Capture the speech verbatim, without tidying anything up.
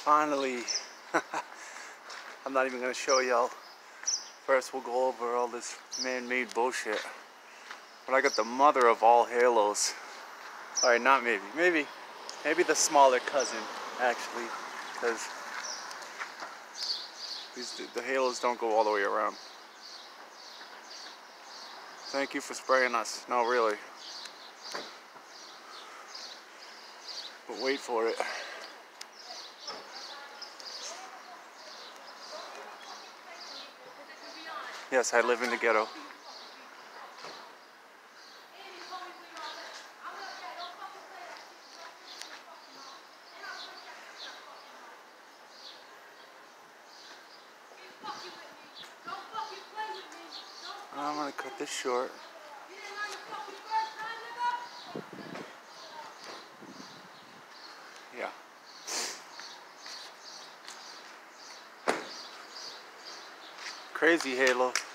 Finally, I'm not even gonna show y'all. First we'll go over all this man-made bullshit. But I got the mother of all halos. Alright, not maybe, maybe, maybe the smaller cousin, actually, because these the halos don't go all the way around. Thank you for spraying us. No, really. But wait for it. Yes, I live in the ghetto. I'm gonna cut this short. Yeah. Crazy halo.